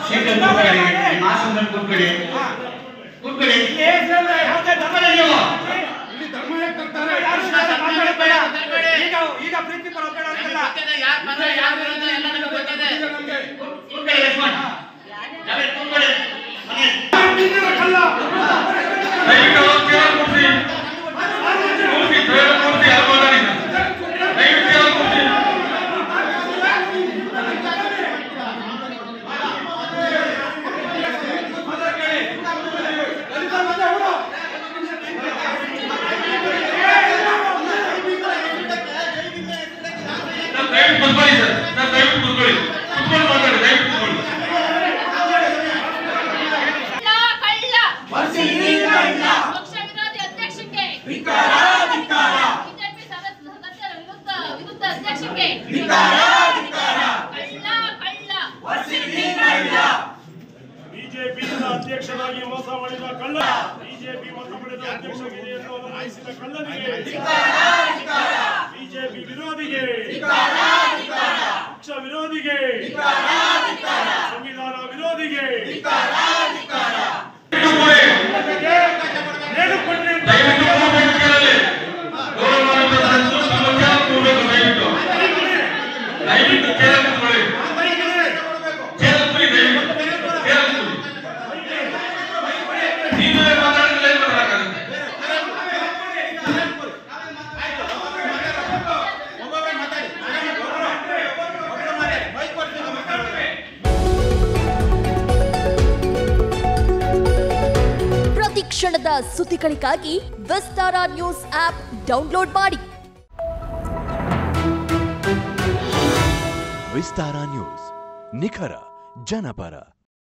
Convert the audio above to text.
BJP ಅಧ್ಯಕ್ಷರಾಗಿ ಮೋಸ ಮಾಡಿದ ಕಳ್ಳ, ಬಿಜೆಪಿ ಮತ ಪಡೆದ ಅಧ್ಯಕ್ಷ ಹುದ್ದೆಯನ್ನು ಅನುಮತಿಸಿದ ಕಳ್ಳನಿಗೆ, ಬಿಜೆಪಿ ವಿರೋಧಿಗೆ, ಪಕ್ಷ ವಿರೋಧಿಗೆ, ಸಂವಿಧಾನ ವಿರೋಧಿಗೆ ಕ್ಷಣದ ಸುದ್ದಿಗಳಿಗಾಗಿ ವಿಸ್ತಾರ ನ್ಯೂಸ್ ಆಪ್ ಡೌನ್ಲೋಡ್ ಮಾಡಿ. ವಿಸ್ತಾರ ನ್ಯೂಸ್, ನಿಖರ ಜನಪರ.